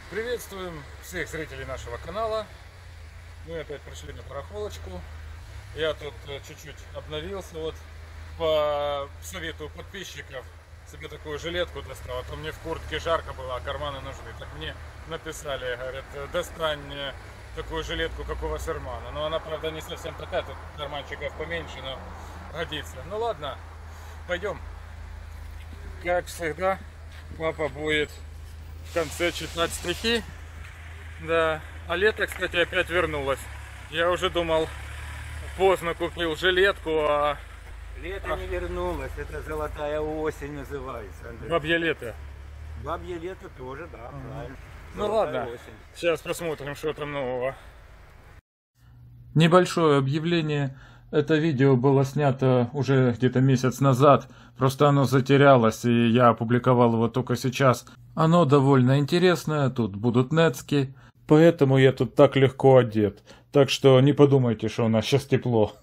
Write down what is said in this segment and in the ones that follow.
Приветствуем всех зрителей нашего канала. Мы опять пришли на барахолочку. Я тут чуть-чуть обновился. Вот по совету подписчиков себе такую жилетку достал. А то мне в куртке жарко было, а карманы нужны. Так мне написали, говорят, достань мне такую жилетку, как у Вассермана. Но она, правда, не совсем такая, тут карманчиков поменьше, но годится. Ну ладно, пойдем. Как всегда, папа будет в конце читать стихи. Да. А лето, кстати, опять вернулось. Я уже думал, поздно купил жилетку, а... Лето не вернулось, это золотая осень называется, Андрей. Бабье лето. Бабье лето тоже, да, правильно. Ну Золотая ладно, осень. сейчас посмотрим, что там нового. Небольшое объявление. Это видео было снято уже где-то месяц назад, просто оно затерялось, и я опубликовал его только сейчас. Оно довольно интересное, тут будут нетски, поэтому я тут так легко одет. Так что не подумайте, что у нас сейчас тепло.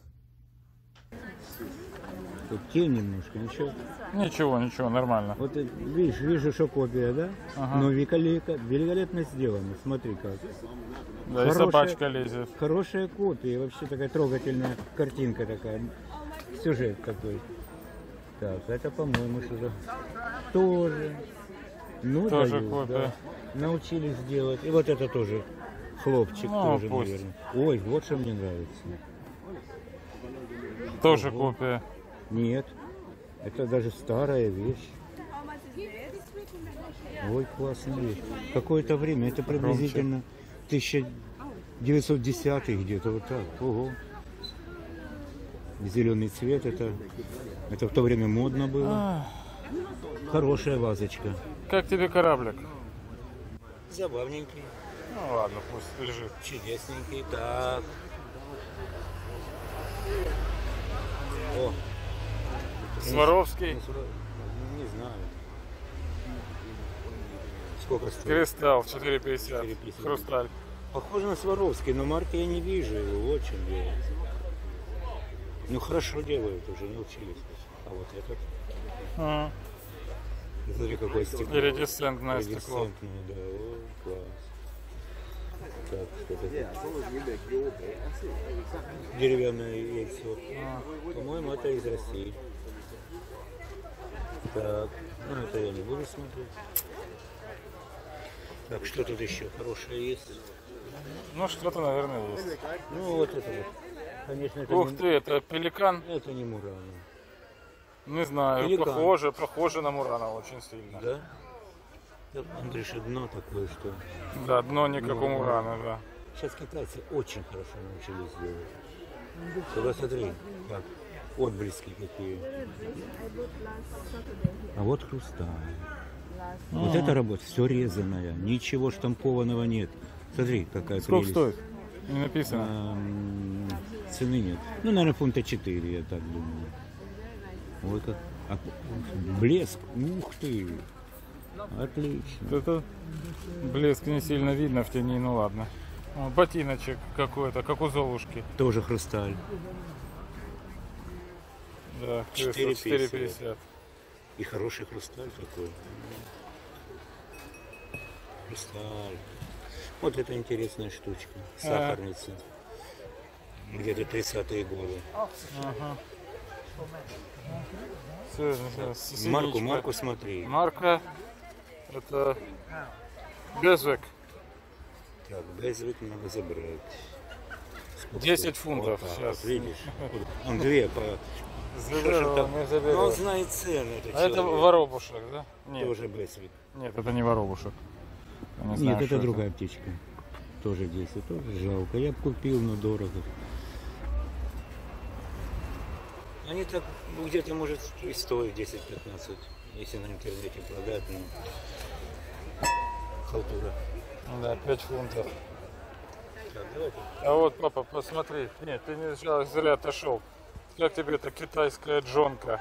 Тут тень немножко, ничего. Ничего, нормально. Вот видишь, вижу, что копия, да? Ага. Но великолепно сделано, смотри как. Да, и собачка лезет. Хорошая копия, вообще такая трогательная картинка такая, сюжет такой. Так, это, по-моему, что-то тоже. Ну, Тоже дают, копия. да. Научились делать. И вот это тоже хлопчик, Ну, тоже, пусть. наверное. Ой, вот что мне нравится. Тоже копия. Нет, это даже старая вещь. Ой, классная вещь. Какое-то время, это приблизительно 1910 где-то вот так. Ого. Зеленый цвет, это в то время модно было. Хорошая вазочка. Как тебе кораблик? Забавненький, Ну ладно, пусть лежит. чудесненький. Так. О, Сваровский. не знаю. Сколько стоит? Кристалл 4,50. 4,50. Хрусталь. Похоже на Сваровский, но марки я не вижу его, очень делают. Ну хорошо делают, уже научились. А вот этот, Ага. смотри, какое стекло. Иridescentное стекло. Иridescentное, да, о, класс. Так, что это? Деревянное яйцо. По-моему, это из России. Так, ну это я не буду смотреть. Так, что тут еще хорошее есть? Ну, что-то, наверное, есть. Ну, вот это вот. Конечно, это Ух ты, это пеликан. это не Мурана. Не знаю, Пеликан. похоже на Мурана очень сильно. Да? Так, Андрюша, дно такое, что... Да, дно не как у Мурана, да. Сейчас китайцы очень хорошо научились делать. Туда смотри, как отблески какие. А вот хрусталь. Вот эта работа, все резаная, ничего штампованного нет. Смотри, какая Сколько прелесть. стоит? Не написано. Цены нет. Ну, наверное, фунта 4, я так думаю. Ой, как... блеск, ух ты. Отлично. Это блеск не сильно видно в тени, ну ладно. О, ботиночек какой-то, как у Золушки. Тоже хрусталь. Да, 4,50. 4,50. И хороший хрусталь такой. Хрусталь. Вот это интересная штучка. Сахарница. Где-то 30-е годы. Ага. Всё, Марку смотри. Марка. Это Безвек. Так, Безвик надо забрать. Сколько 10 стоит? фунтов Вот так, сейчас. вот видишь? Он две по... Заберу, там? не Ну, заберу. он знает цены, этот А это человек. воробушек, да? Нет, Тоже Безвик. нет, это не воробушек. Я не знаю, Нет, что это другая птичка. Тоже 10, тоже жалко. Я бы купил, но дорого. Они так где-то, может, и стоят 10-15, если на интернете продать, но халтура. Да, 5 фунтов. Так, давайте. А вот, папа, посмотри. Нет, ты не зря отошел. Как тебе эта китайская джонка?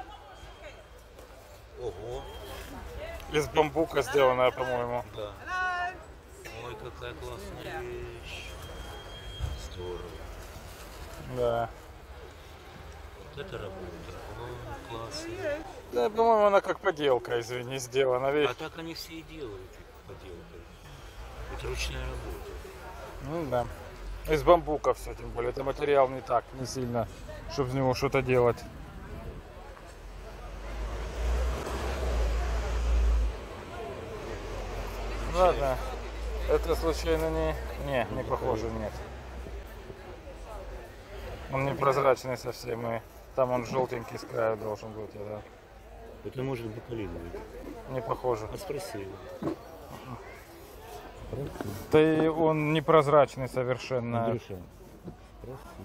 Ого, Из бамбука сделанная, по-моему. да. Ой, какая классная вещь. Здорово. Да. Вот это работа. О, классно. Да, по-моему, она как поделка, извини, сделана. А Видишь? так они все и делают поделкой. Это ручная работа. Ну да. Из бамбука все, тем более. Это материал не так, не сильно, чтобы из него что-то делать. Ладно. Это случайно не... Не похоже, нет. Он не прозрачный совсем, и там он желтенький с краю должен быть, да. Это может бакалит быть. Не похоже. А спроси. Да и он непрозрачный совершенно. Андрюша, спроси.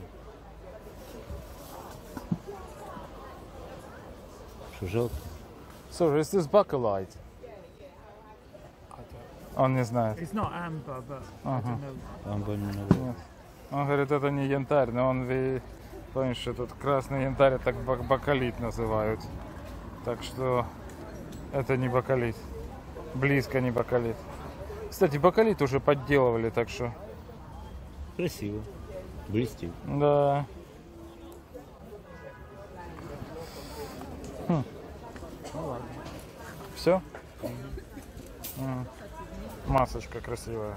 Что, жалко? Sorry, is this bakelite? Он не знает. It's not amber, but I Ага. don't know. Амбар не надо. Нет. Он говорит, это не янтарь, но он, помнишь, что тут красный янтарь, это бакалит называют. Так что это не бакалит. Близко не бакалит. Кстати, бакалит уже подделывали, так что... Красиво. Блестит. Да. Все? Масочка красивая.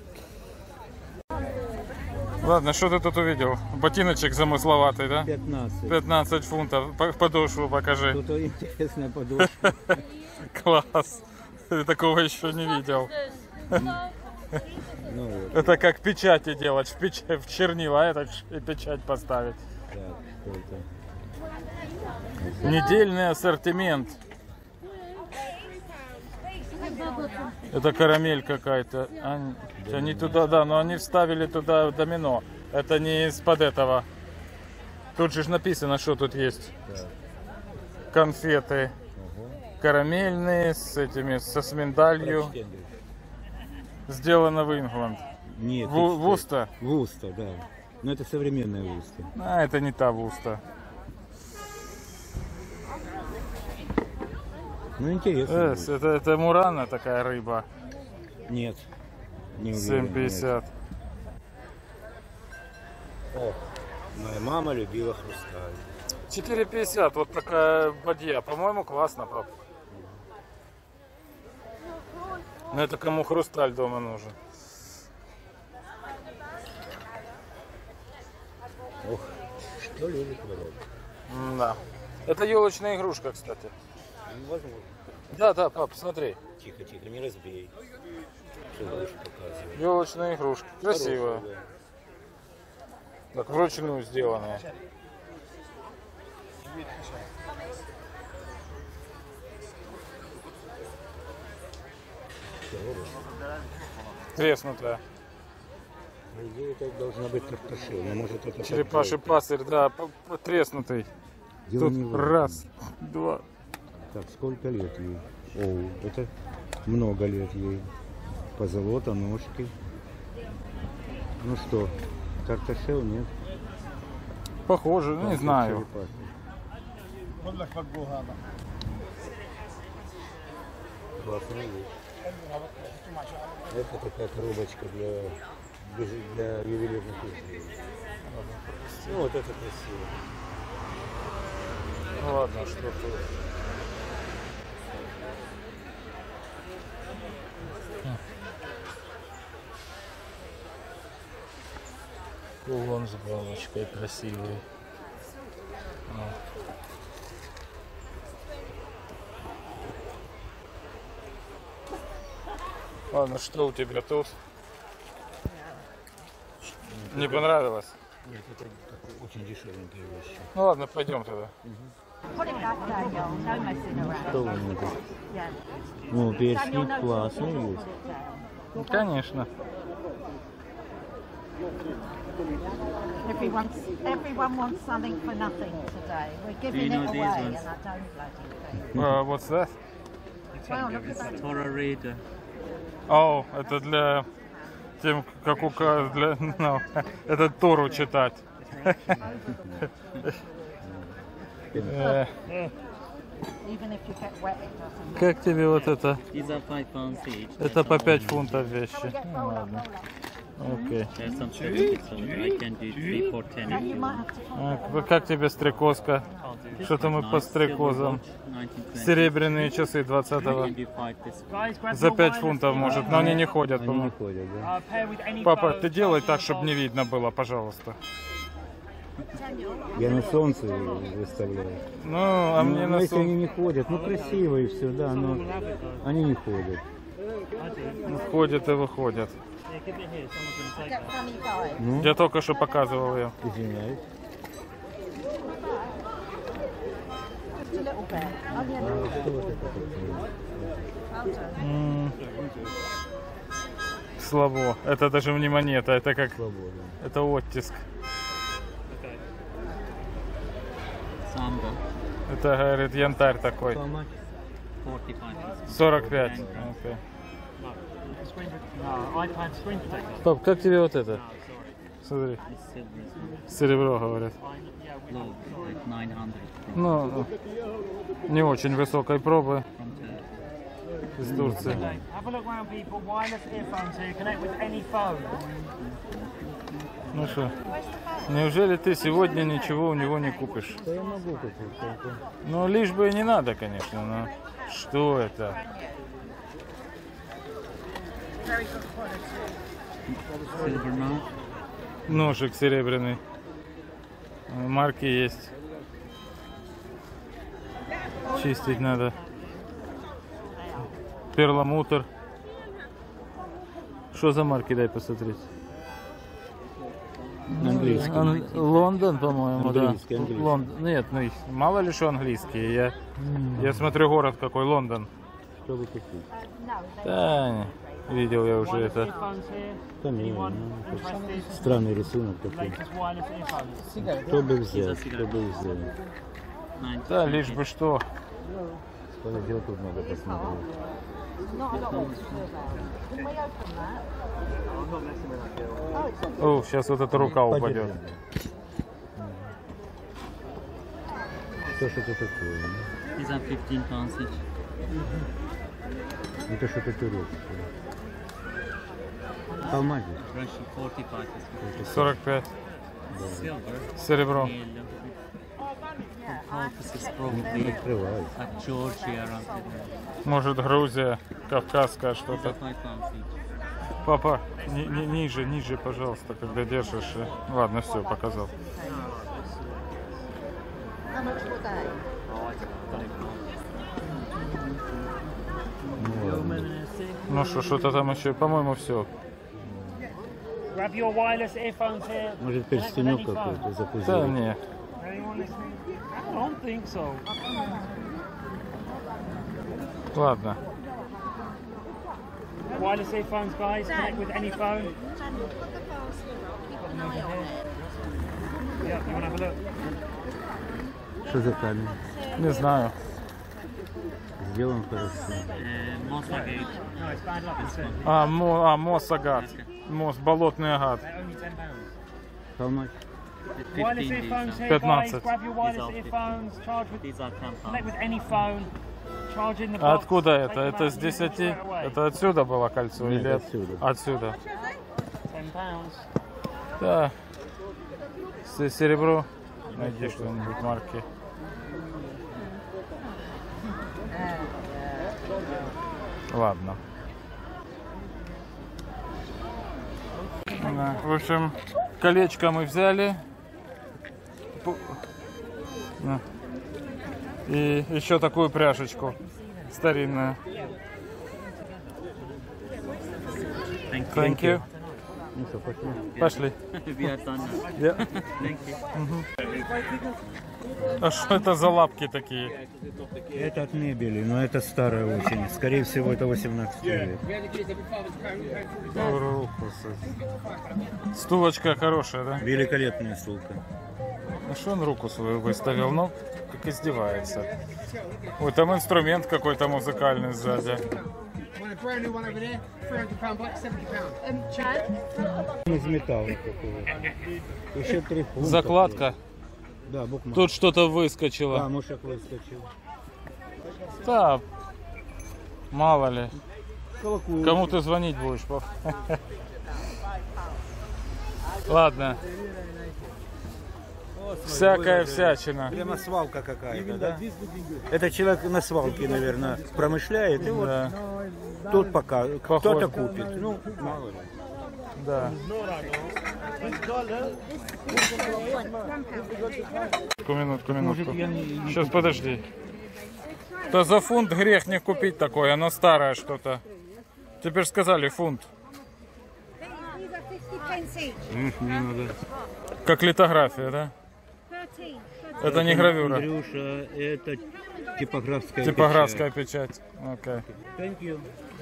Ладно, что ты тут увидел? Ботиночек замысловатый, да? 15. 15 фунтов. Подошву покажи. Что-то интересное подошва. Класс. Я такого еще не видел. Ну вот. Это как печати делать, в чернила, это и печать поставить. Так, что это? Недельный ассортимент. Это карамель какая-то. Они туда, да, но они вставили туда домино. Это не из-под этого. Тут же написано, что тут есть. Так. Конфеты. Ого. Карамельные с этими, со миндалью. Прочти, Андрюш. Сделано в Ингланд. Нет. Вуста. Вуста, да. Но это современная вуста. А, это не та вуста. Ну, интересно. Это мурана такая рыба. Нет. Не уверен. 7,50. О, моя мама любила хрусталь. 4,50. Вот такая бадья. По-моему, классно, пап. Но это кому хрусталь дома нужен. Ох, что любит народ. Да. Это елочная игрушка, кстати. Невозможно. Да, пап, смотри. Тихо, тихо, не разбей. Что лучше показывает. Елочная игрушка. Красивая. Хорошая, Так, вручную сделанная. да. Треснутая. По идее, это должна быть картошина. Но может это Черепаший подделка. панцирь, да, треснутый. Дело Тут не в этом. раз, два. Так, сколько лет ей? Оу, это много лет ей. Позолота, ножки. Ну что, картошел нет? Похоже, ну, не Так, знаю. черепахи. Классная вещь. Это такая коробочка для ювелирных изделий. Ну вот это красиво. Ну, ладно, что тут. Кулон с галочкой красивый. Ладно, что у тебя тут? Не понравилось? Нет, это очень дешевенькая вещь. Ну ладно, пойдем тогда. Put it back, Daniel. No messing around. Что у меня тут? Yeah. Ну, Daniel перстник knows классный what to do. есть. Put it down. Конечно. Everyone wants something for nothing today. We're giving it away, and I don't bloody care. What's that? Wow, look at that. Torah reader. О, это для тем, как для, ну, это Тору читать. Even if you get wet, it doesn't. Как тебе вот это? These are £5 each. Это по 5 фунтов вещи. Get roll up, roll up. Окей. There's some certificates, so I can do 3 for 10 if you want. Как тебе стрекозка? Что-то мы по стрекозам. Серебряные часы 20-го. За 5 фунтов может, но они не ходят, Они не по-моему. ходят, да? Папа, ты делай так, чтобы не видно было, пожалуйста. Я на солнце выставляю. Ну, а мне Ну, на если они сон не ходят, ну красиво и все, да, но они не ходят. ходят и выходят. Get funny guys. Ну, Я только что показывал ее. извиняюсь. Just a little bit. Only a little bit. Что вот это такое? Слабо. Это даже не монета, это как... Свобода. Это оттиск. Samba, Это, говорит, янтарь такой. 45. 45. Окей. Пап, как тебе вот это? Смотри, This silver is серебро, говорят. low, like 900 Ну, не очень высокой пробы from Turkey. из Турции. Have a look around, people. Wireless earphones so you connect with any phone. Ну что, неужели ты сегодня ничего у него не купишь? Да я могу купить только. Ну, лишь бы и не надо, конечно, но что это? Silver now. Ножик серебряный. Марки есть. Чистить надо. Перламутр. Что за марки, дай посмотреть. Английский. Лондон, по-моему, да. Английский, английский. Нет, ну мало ли что английские. Я смотрю город какой, Лондон. Чтобы купить. Да, видел я уже это. Earphones here. Да не, Anyone ну, interested? странный рисунок такой. Latest wireless earphones. Кто бы взял, кто бы взял. 90. Да, лишь бы что. Подожди, вот тут надо посмотреть. Not a lot of survey. Can we open that? Oh, it's a О, сейчас вот эта рука Подержи. упадет. Это что-то такое. These are 15 pounds each. Это что-то турецкое. Алмази. Russian 45 is 45. silver. Серебро. Yellow. Caucasus probably Открывай. at Georgia around Может, Грузия, Кавказская что-то. 5 pounds each. Папа, ниже, пожалуйста, когда держишь. Ладно, все, показал. How much were they? Ну что, что-то там еще, по-моему, все. Grab your wireless earphones here. Может, Connect with перстенек any phone. какой-то Да, запузырил. не. Anyone listening? I don't think so. Ладно. Wireless earphones, guys. Connect with any phone. Yeah, you want to have a look? Что за камень? Не знаю. Сделан хорошо. Mossagate. No, it's bad luck. It's Мосагат. Болотный агат. They're only £10. How much? Wireless 15 earphones these here, 15. guys. Grab your wireless These are earphones. Charge with, These are 10 connect pounds. with any phone. Charge in the А box. откуда take это? them Это out с and 10? straight away. Это отсюда было кольцо? Нет, Или отсюда. Отсюда. £10. Да. Серебро. Найди что-нибудь марки. Ладно. Да, в общем, колечко мы взяли. Да. И еще такую пряжечку старинную. Thank you. Ну что, пошли. Пошли. We are done now. Yeah. Thank you. А что это за лапки такие? Это от мебели, но это старая очень. Скорее всего, это 18 век. Стулочка хорошая, да? Великолепная стулка. Ну что он руку свою выставил? Ну, как издевается. Ой, там инструмент какой-то музыкальный сзади. Brand new one over there, £300 black, £70. Из металла такого. Еще 3 фунта. Закладка. Да, букмак. Тут что-то Да, выскочило. мушек выскочил. Да, мало ли. Колокольчик. Кому ты звонить будешь, пап? Ладно. Всякая всячина. Прямо свалка какая-то, да? Это человек на свалке, наверное, промышляет, и вот Да. тут пока Похоже. кто-то купит. Ну, мало ли. Да. Минутку. Может, я не... Сейчас, подожди. Да за фунт грех не купить такое, оно старое что-то. Теперь сказали фунт. These are 50 pence each. Не надо. Как литография, да? 13. Это не гравюра. Андрюша, это типографская Типографская печать. Окей. Thank you.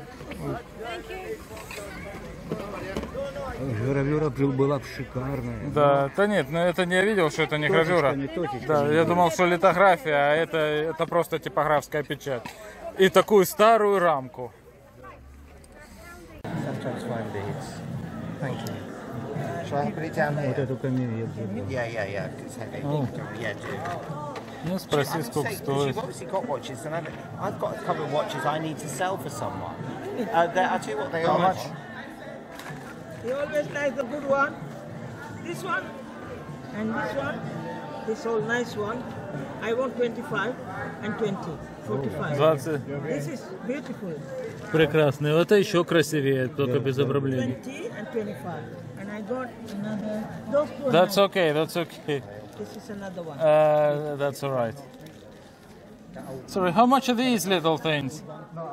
Гравюра была бы шикарная. Да, да нет, но это не я видел, что это не гравюра. Точечками. Да, я думал, что литография, а это просто типографская печать. И такую старую рамку. Sometimes find beads. Thank you. Shall I put it down Вот here? эту камею я взял. Yeah. It's heavy. Oh. Yeah, do. Ну, спроси, I сколько say, 'cause стоит. you've obviously got watches, and I've got a couple of watches I need to sell for someone. I'll tell you what they How are. much? You always like the good one. This one and this one. This all nice one. I want 25 and 20. 45. 20. This is beautiful. Прекрасный. Это еще красивее, только без обрамлений. 20 and 25. And I got another. Those two. That's okay, that's okay. This is another one. That's alright. Sorry, how much are these little things?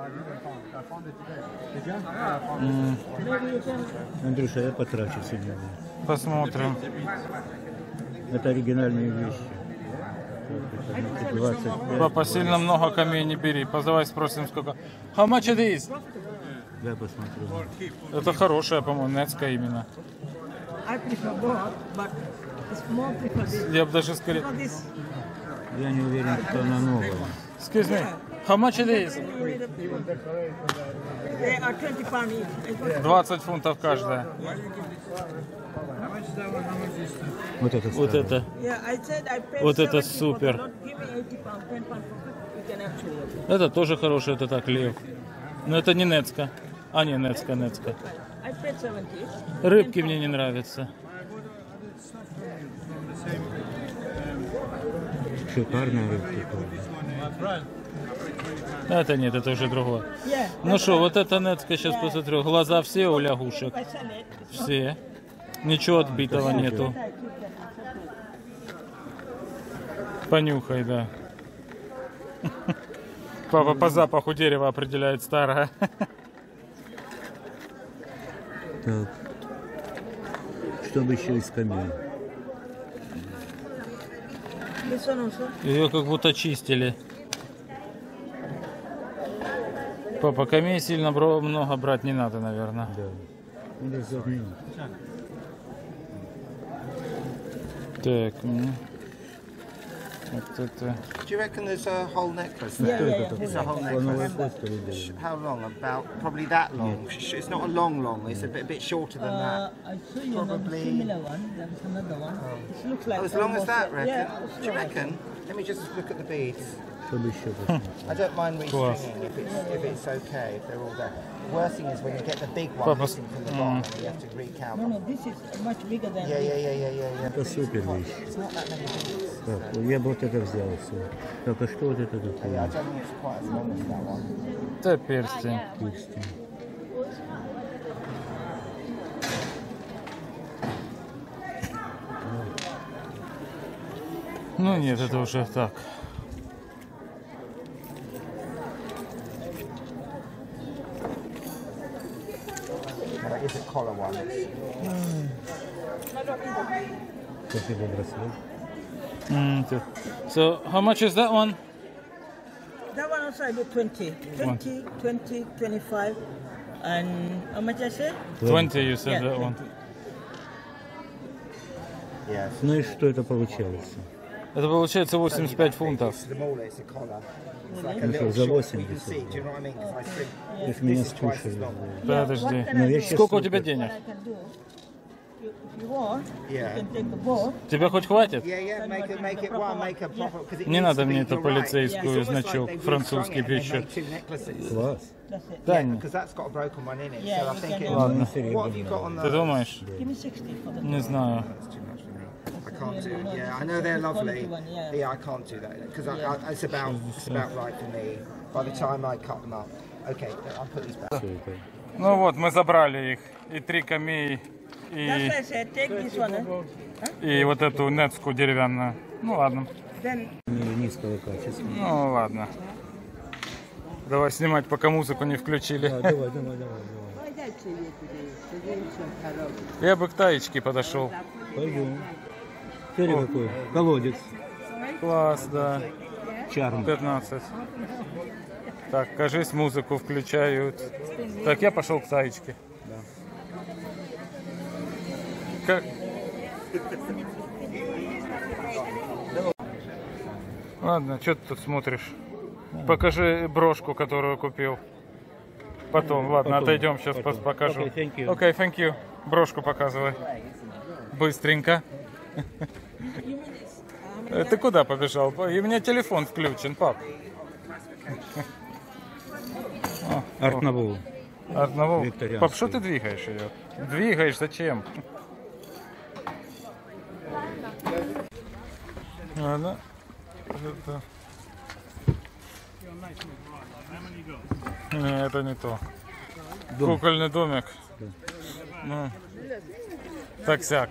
Maybe you can. Андрюша, я потрачу сегодня. Посмотрим. Это оригинальные вещи. 25. Папа, сильно много камней не бери. Давай спросим, сколько. How much are these? Я посмотрю. Это хорошая, по-моему, нецкая именно. I prefer both, but it's more prefer this. Я бы даже скорее... You know this. Я не уверен, что она новая. Excuse me, how much are these? They are 20 pounds each. I got 20 фунтов каждая. Вот это Вот старое. это. Yeah, I said I paid Вот это 70 for супер. the lot. Give me 80 pounds, 10 pounds for it. You can actually. Это тоже хорошая, это так, лев. Но это не нецка. А, не, нецка. I paid 70 each. Рыбки мне не нравятся. Шикарная рыбка. Это нет, это уже другое. Yeah. Ну что, вот это нецка, сейчас посмотрю. Глаза все у лягушек. I sell it. Все. Ничего отбитого нету. Понюхай, да. Папа по запаху дерева определяет старое. Так. Чтобы еще из камней. This one also. Ее как будто чистили. Папа, камней сильно много брать не надо, наверное. Да. Надо заменить. Так. Вот это. Do you reckon there's a whole necklace Yeah, there? yeah, yeah. It's a whole Плановая necklace. коста людей. How long? About probably that long. It's not a long. It's a bit shorter than that. I saw you another Probably- similar one. There was another one. It looks like Oh, as long as almost that, like- reckon? Yeah, Do you reckon? Let me just look at the beads. Чтобы еще посмотреть. I don't mind Class. restringing if it's okay, if they're all there. Worst thing is when you get the big one Papa- missing from the bottom and you have to recount No, them. no, this is much bigger than Yeah. Это супер вещь. It's not that many beads. Так, я бы вот это взял все. Так, а что вот это Yeah, I такое? don't think it's quite as long as that one. Это перстень. Перстень. Ну нет, это уже так. No, that is a collar one. Спасибо, браслет. So, how much is that one? that one also I do 20. 20, 20, 25. And how much I said? 20, you said Yeah, that one. Yes. Ну и что это получается? Это получается 85 фунтов. The smaller it's a collar. It's like a Ну little что, за short. You can 80. see, do you know what I mean? 'Cause I think Если меня this is twice as скушали. long. Подожди. What can Ну, I я do? щас Сколько у супер. тебя денег? What I can do? If You want? Yeah. You can take the boat. Тебя хоть хватит? Yeah, yeah, make it one, make a proper. Because it Не needs надо to мне be, эту you're right. полицейскую It's almost like значок they've французский restrung it and пищу. made 2 necklaces. Класс. That's it. Да, Because that's got a broken one in it. Yeah, so I you think can it. have- Ладно. What have you got on Ты those? думаешь? Give me 60 for the Не знаю. That's too much for me. I can't do it. Yeah, I know they're lovely. Yeah, I can't do that because it's about right for me. By the time I cut them up. Okay, I'll put these back. Ну вот, мы забрали их. И 3 камеи, That's why I said take this one. и вот эту нетскую деревянную. Ну ладно. Then Низкого качества. Ну ладно. Давай снимать, пока музыку не включили. Давай. Я бы к Таечке подошел. Пойдем. Смотри какой. Колодец. Класс, да. Чарм. 15. Так, кажись, музыку включают. Так, я пошел к Таечке. Как? Ладно, что ты тут смотришь? Покажи брошку, которую купил. Потом, ладно, отойдем, сейчас покажу. Okay, thank you. Окей, thank you. Брошку показывай. Быстренько. Ты куда побежал? И у меня телефон включен, пап. Артновол. Одного. Викторианский. Пап, что ты двигаешь ее? Двигаешь, зачем? Ладно. Это... Не, это не то. Кукольный домик. Ну, так-сяк.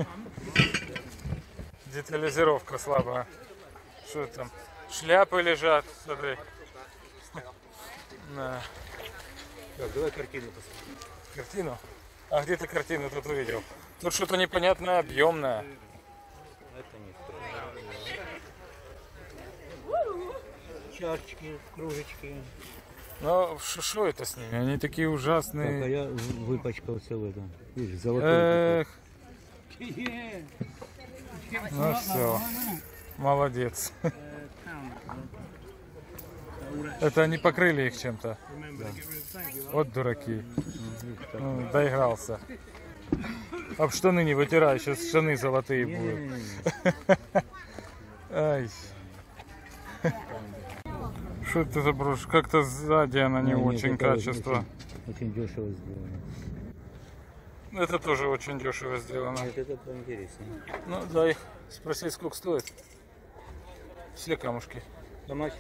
Детализировка слабая. Что там? Шляпы лежат, смотри. На. Так, давай картину посмотрим. Картину? А где ты картину тут увидел? Тут что-то непонятное, объемное. Это не то. Чашечки, кружечки. Ну, что это с ними? Они такие Так, а ужасные. я выпачкался в этом. Видишь, золотой. Эх. Ну все. Молодец. Это они покрыли их чем-то. Вот дураки. Ну, доигрался. Об штаны не вытирай, сейчас штаны золотые будут. Ай. Что это за брошь? Как-то сзади она не очень качество. Очень дешево сделано. Это тоже очень дешево сделано. Нет, это поинтереснее. Ну, да, их спросить, сколько стоит. Все камушки. How much?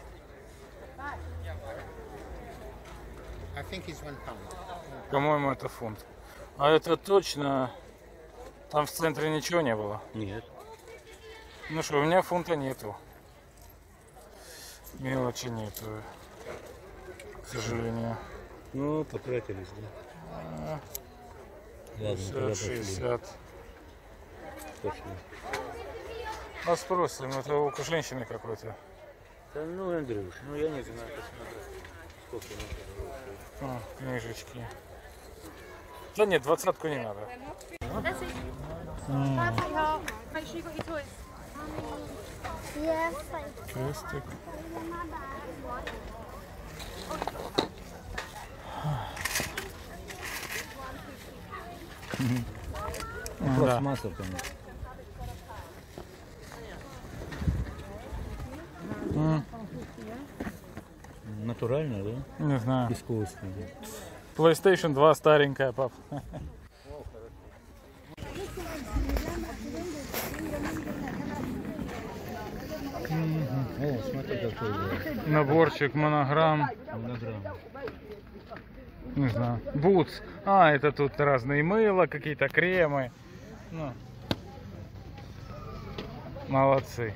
I think it's £1. По-моему, это фунт. А это точно... Там в центре ничего не было? Нет. Ну что, у меня фунта нету. Мелочи нету. К сожалению. Ну, потратились, да. Ладно, тогда 50, пошли. 60. Точно. А спросим, это у женщины какой-то. Да ну, Андрюш, ну я не знаю, посмотрю. Сколько надо. Книжечки. Да нет, 20-ку не надо. Make sure you got your toys. Yes, Крестик. Пластмасса там. Натурально, да? Не знаю. Искусственно. PlayStation 2 старенькая, пап. О, смотри, какой да. Наборчик монограмм. Монограмм. Не знаю. Бутс. А, это тут разные мыла, какие-то кремы. Ну. Молодцы.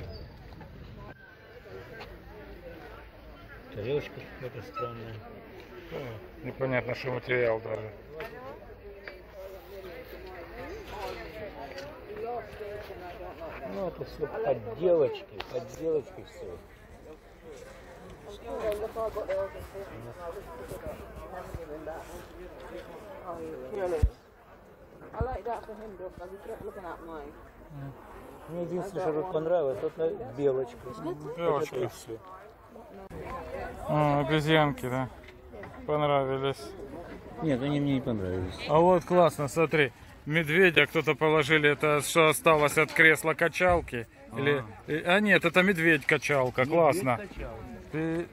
Тарелочка какая-то странная. Непонятно, что материал даже. Ну, это все подделочки все. Мне единственное, что тут понравилось, это белочка. Белочка. Это все. А, обезьянки, да? Понравились. Нет, они мне не понравились. А вот классно, смотри. Медведя кто-то положили, это что осталось от кресла качалки. Или... А нет, это медведь-качалка, классно. Ты...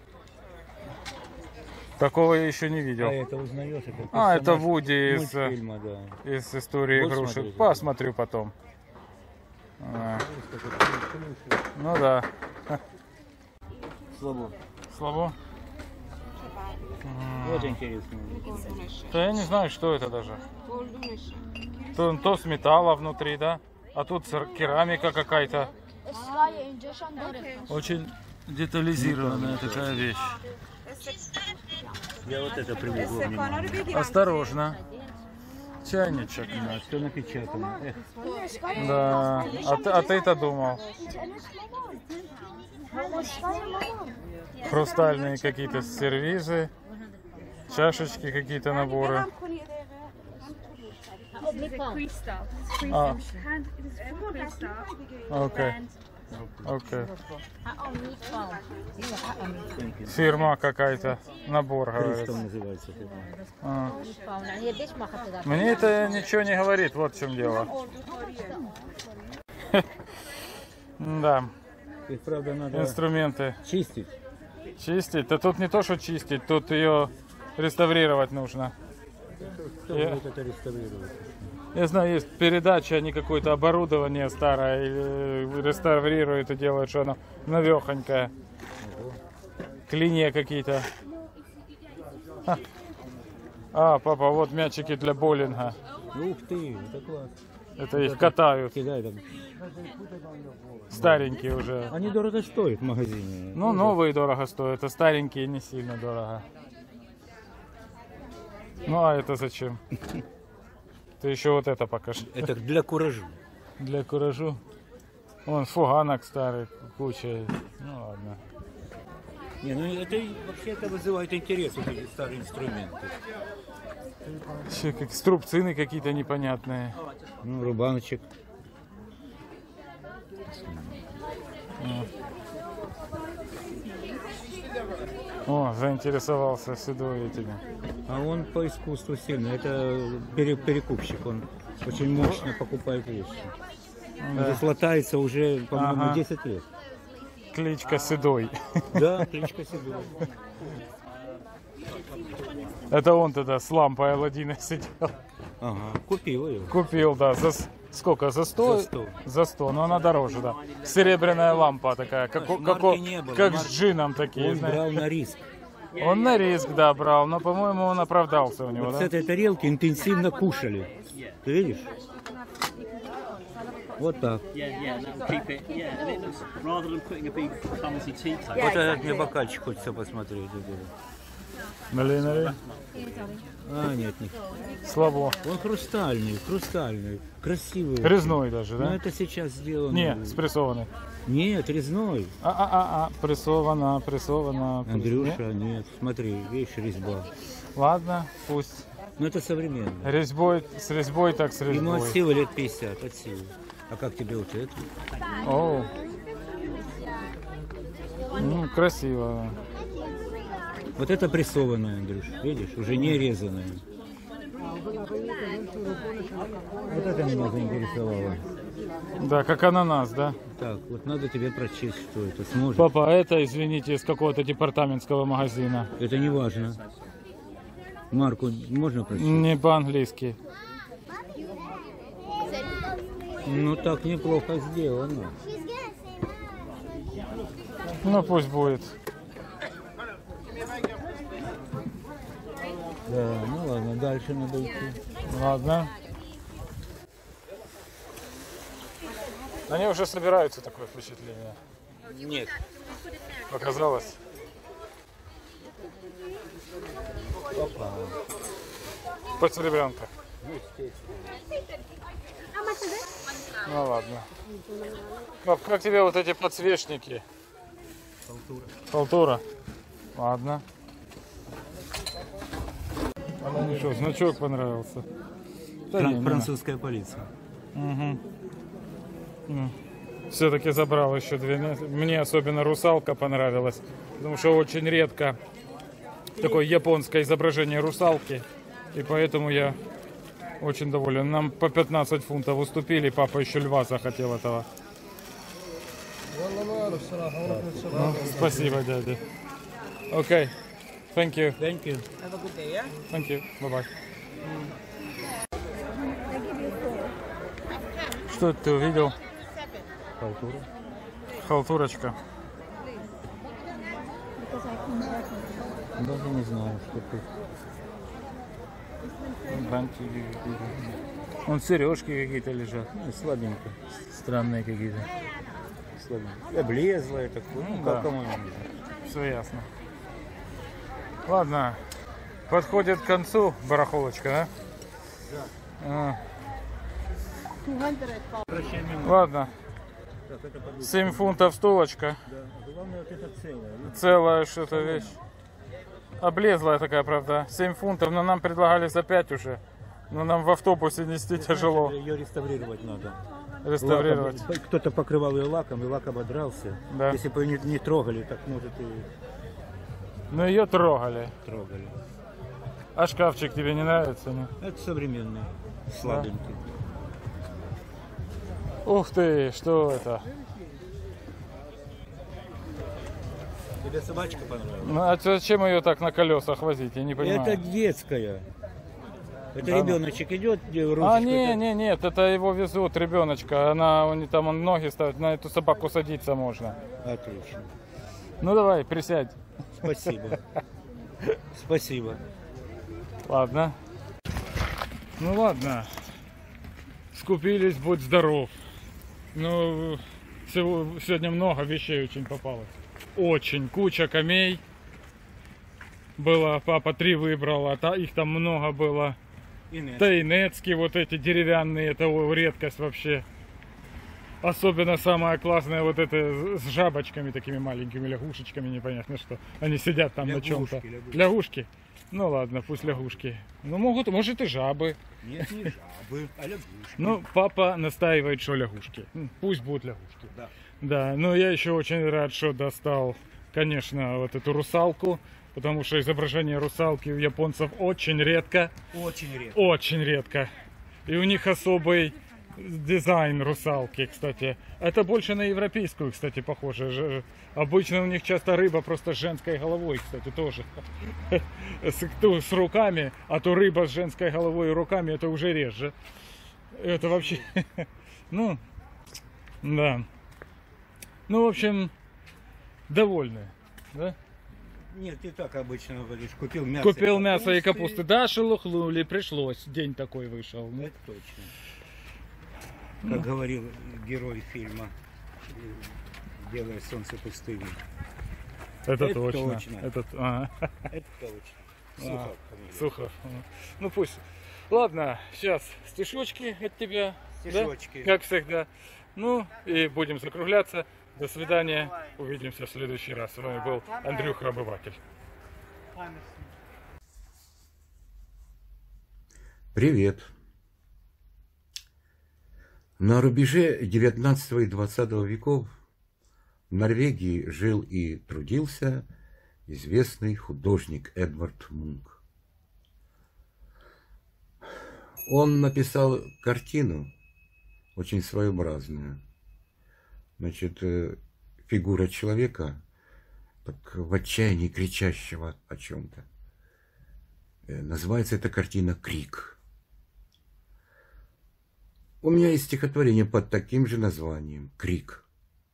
Такого я еще не видел. А это узнаешь? Это Вуди из, мультфильма, да. из истории Будешь игрушек. смотреть? Посмотрю потом. Ну да. Слабо. Слабо? Вот интересно. Да я не знаю, что это даже. То с металла внутри, да? А тут керамика какая-то. Очень детализированная такая вещь. Я вот это привлекло внимание. Осторожно. Чайничек. Все напечатано. Эх. Да. А ты-то думал. Хрустальные какие-то сервизы. Чашечки какие-то наборы. Окей. Окей. Фирма какая-то. Набор, говорится. Кристалл называется. Мне это ничего не говорит, вот в чем дело. Да. Их, правда, надо Инструменты. чистить. Чистить? Да тут не то, что чистить, тут ее реставрировать нужно. Кто будет это реставрировать? Я знаю, есть передача, они какое-то оборудование старое реставрируют и делают, что оно новехонькое. Клинья какие-то. А, папа, вот мячики для боулинга. Ух ты, это класс. Это их катают. Кидай там. Старенькие уже. Они дорого стоят в магазине. Ну, новые дорого стоят, а старенькие не сильно дорого. Ну, а это зачем? Ты еще вот это покажи. Это для куражу. Для куражу. Вон фуганок старый, куча. Ну ладно. Не, ну это вообще это вызывает интерес, вот эти старые инструменты. Еще как струбцины какие-то непонятные. Ну, рубаночек. О, заинтересовался седой этими. А он по искусству сильно. Это перекупщик. Он очень мощно покупает вещи. Он здесь латается уже, по-моему, 10 лет. Кличка Седой. Да, кличка Седой. Это он тогда с лампой Аладдина сидел. Ага, купил ее. Купил, да. За сколько? За 100? За 100. За 100, но она дороже, да. Серебряная лампа такая, как с джином такие. Он брал на риск. Он на риск, да, брал, но, по-моему, он оправдался у него, Вот да? с этой тарелки интенсивно кушали. Ты видишь? Вот так. Вот этот мне бокальчик хочется посмотреть. Налей. А, нет. Слабо. Он хрустальный, красивый. Резной даже, да? Но это сейчас сделано. Не, спрессованный. Нет, резной. Прессовано. Андрюша, нет, смотри, видишь, резьба. Ладно, пусть. Но это современно. С резьбой так с резьбой. Ему от силы лет 50, от силы. А как тебе вот это? О. Ну, красиво. Вот это прессованное, Андрюш, видишь, уже не резаное. Вот это меня заинтересовало. Да, как ананас, да? Так, вот надо тебе прочесть, что это. Сможешь? Папа, это, извините, из какого-то департаментского магазина. Это не важно. Марку можно прочесть? Не по-английски. Ну так неплохо сделано. Ну пусть будет. Да, ну ладно, дальше надо идти. Ладно. Они уже собираются, такое впечатление. Нет. Показалось. Опа. Подсеребрянка. Ну ладно. Пап, как тебе вот эти подсвечники? Халтура. Ладно. Ну что, значок понравился. Французская полиция. Угу. Все-таки забрал еще две. Мне особенно русалка понравилась, потому что очень редко такое японское изображение русалки, и поэтому я Очень доволен. Нам по 15 фунтов уступили, папа еще льва захотел этого. Ну, спасибо, дядя. Окей. Thank you. Thank you. Have a good day, yeah? Thank you. Bye-bye. Что это ты увидел? Халтура. Халтурочка. Даже не знаю, что тут. Бантики какие-то. Вон сережки какие-то лежат. Ну, слабенько. Странные какие-то. Слабенько. Облезлое такое. Ну, да. как кому надо. Все ясно. Ладно. Подходит к концу барахолочка, да? Ладно. 7 фунтов стулочка. Главное, вот это целое. Целая что-то вещь. Облезлая такая, правда. 7 фунтов, но нам предлагали за 5 уже. Но нам в автобусе нести тяжело. Ее реставрировать надо. Реставрировать. Лаком. Кто-то покрывал ее лаком, и лак ободрался. Да. Если бы ее не трогали, так может и Но ее трогали. трогали. А шкафчик тебе не нравится? Ну? Это современный, слабенький. Ух ты, что это? Тебе собачка понравилась? Ну а зачем ее так на колесах возить? Я не понимаю. Это детская. Это Да, ребеночек идет, где ручечку. А, нет, это его везут, ребеночка. Там он ноги ставит, на эту собаку садиться можно. Отлично. Ну давай, присядь. Спасибо. Спасибо. Ладно. Ну ладно. Скупились, будь здоров. Ну, сегодня много вещей очень попалось. Очень. Куча камей. Было, папа 3 выбрал, а их там много было. Тайнецкие вот эти деревянные, это редкость вообще. Особенно самое классное вот это с жабочками такими маленькими, лягушечками, непонятно что. Они сидят там Лягушки, на чем-то. лягушки. Лягушки? Ну ладно, пусть лягушки. Ну может и жабы. Нет, не жабы, а лягушки. Ну, папа настаивает, что лягушки. Пусть будут лягушки. Да. Да, но я еще очень рад, что достал, конечно, вот эту русалку. Потому что изображение русалки у японцев очень редко. Очень редко. Очень редко. И у них особый дизайн русалки, кстати. Это больше на европейскую, кстати, похоже. Обычно у них часто рыба просто с женской головой, кстати, тоже. С руками, а то рыба с женской головой и руками, это уже реже. Это вообще... Ну, да. Ну, в общем, довольны, да? Нет, ты так обычно говоришь. Купил мясо. Купил мясо и капусты. Да, шелухнули, пришлось. День такой вышел. Ну. Это точно. Как говорил герой фильма «Белое солнце пустыни». Это точно. Это точно. Сухов. Сухов. Ну пусть. Ладно, сейчас стишочки от тебя. Стишочки. Да? Как всегда. Ну и будем закругляться. До свидания. Увидимся в следующий раз. С вами был Андрюха Обыватель. Привет. На рубеже 19 и 20 веков в Норвегии жил и трудился известный художник Эдвард Мунк. Он написал картину очень своеобразную. Значит, фигура человека, так в отчаянии кричащего о чем-то. Называется эта картина «Крик». У меня есть стихотворение под таким же названием «Крик».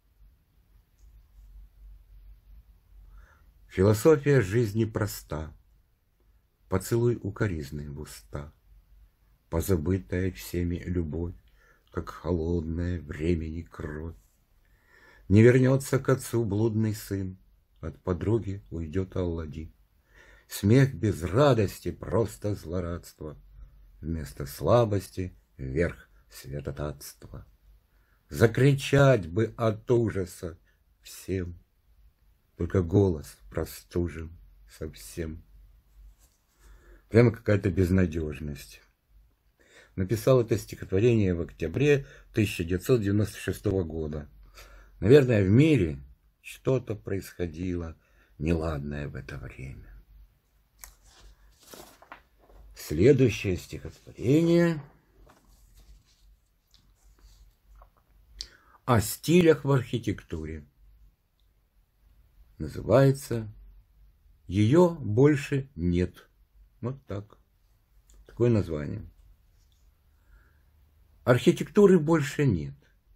Философия жизни проста, поцелуй укоризны в уста, позабытая всеми любовь, как холодная времени кровь. Не вернется к отцу блудный сын, от подруги уйдет Алладин. Смех без радости, просто злорадство, вместо слабости вверх святотатства. Закричать бы от ужаса всем, только голос простужен совсем. Прямо какая-то безнадежность. Написал это стихотворение в октябре 1996 года. Наверное, в мире что-то происходило неладное в это время. Следующее стихотворение о стилях в архитектуре. Называется «Ее больше нет». Вот так. Такое название. Архитектуры больше нет.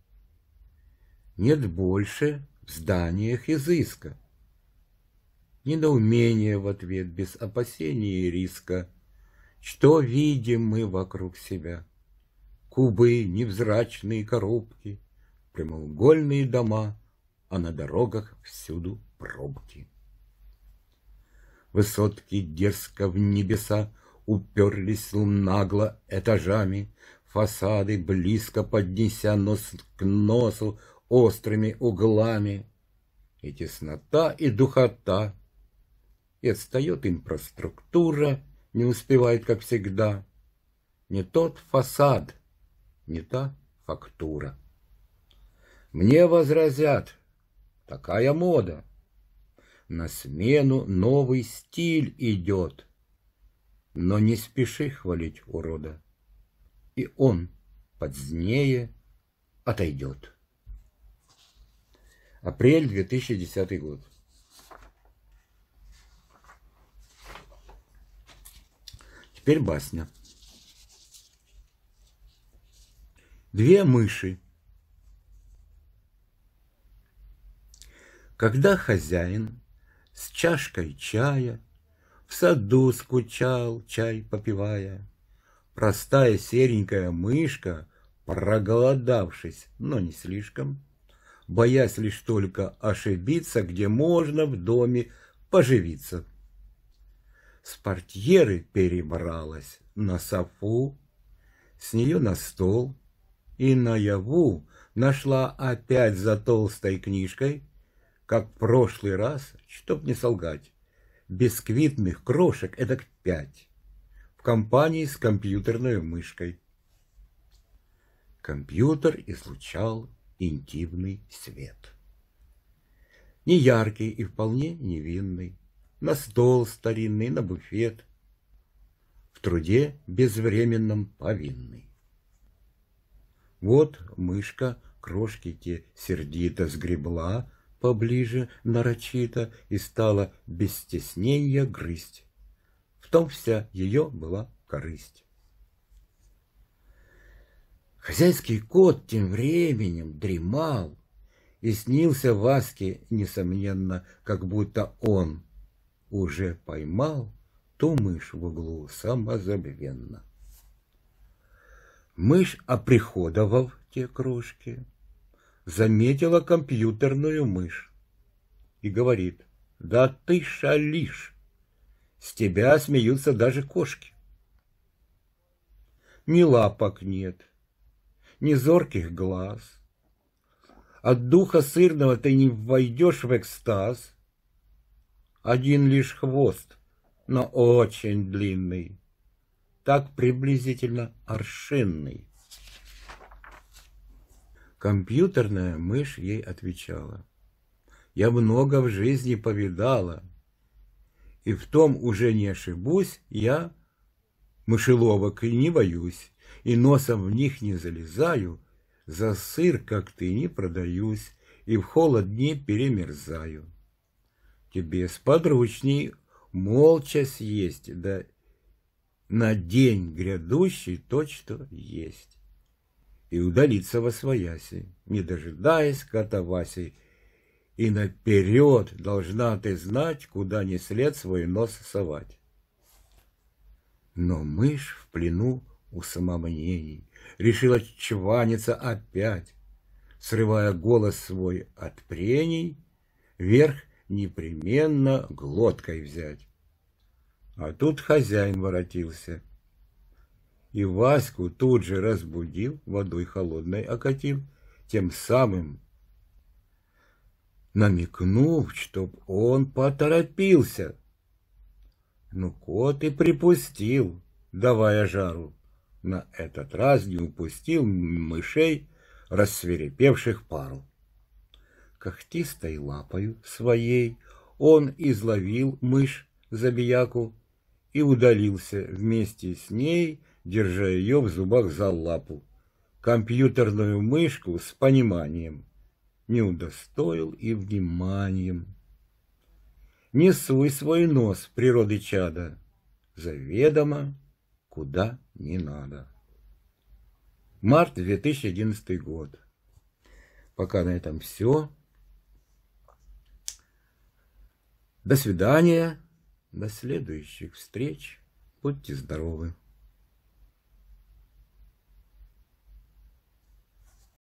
Нет больше в зданиях изыска. Недоумение в ответ, без опасения и риска. Что видим мы вокруг себя? Кубы, невзрачные коробки, прямоугольные дома, а на дорогах всюду пробки. Высотки дерзко в небеса уперлись нагло этажами, фасады близко поднеся нос к носу острыми углами. И теснота, и духота, и отстает инфраструктура, не успевает, как всегда. Не тот фасад, не та фактура. Мне возразят, такая мода. На смену новый стиль идет. Но не спеши хвалить урода, и он позднее отойдет. Апрель 2010 год. Теперь басня. Две мыши. Когда хозяин с чашкой чая в саду скучал, чай попивая, простая серенькая мышка, проголодавшись, но не слишком, боясь лишь только ошибиться, где можно в доме поживиться, с портьеры перебралась на софу, с нее на стол и наяву нашла опять за толстой книжкой, как в прошлый раз, чтоб не солгать, бисквитных крошек эдак 5 в компании с компьютерной мышкой. Компьютер излучал интимный свет. Неяркий и вполне невинный, на стол старинный, на буфет, в труде безвременном повинный. Вот мышка крошки те сердито сгребла поближе нарочито и стала без стеснения грызть. В том вся ее была корысть. Хозяйский кот тем временем дремал, и снился Ваське, несомненно, как будто он уже поймал ту мышь в углу самозабвенно. Мышь, оприходовав те крошки, заметила компьютерную мышь и говорит: «Да ты шалишь! С тебя смеются даже кошки. Ни лапок нет, ни зорких глаз. От духа сырного ты не войдешь в экстаз. Один лишь хвост, но очень длинный, так приблизительно аршинный». Компьютерная мышь ей отвечала: «Я много в жизни повидала, и в том уже не ошибусь, я мышеловок не боюсь, и носом в них не залезаю, за сыр, как ты, не продаюсь, и в холод не перемерзаю. Тебе сподручней молча съесть, да на день грядущий то, что есть, и удалиться восвояси, не дожидаясь катавасий, и наперед должна ты знать, куда не след свой нос совать». Но мышь в плену у самомнений решила чваниться опять, срывая голос свой от прений, верх непременно глоткой взять. А тут хозяин воротился, и Ваську тут же разбудил, водой холодной окатил, тем самым намекнув, чтоб он поторопился. Ну, кот и припустил, давая жару. На этот раз не упустил мышей, рассвирепевших пару. Когтистой лапою своей он изловил мышь забияку и удалился вместе с ней, держа ее в зубах за лапу. Компьютерную мышку с пониманием не удостоил и вниманием. Не суй свой нос в природы чада, заведомо куда не надо. Март 2011 год. Пока на этом все. До свидания. До следующих встреч. Будьте здоровы.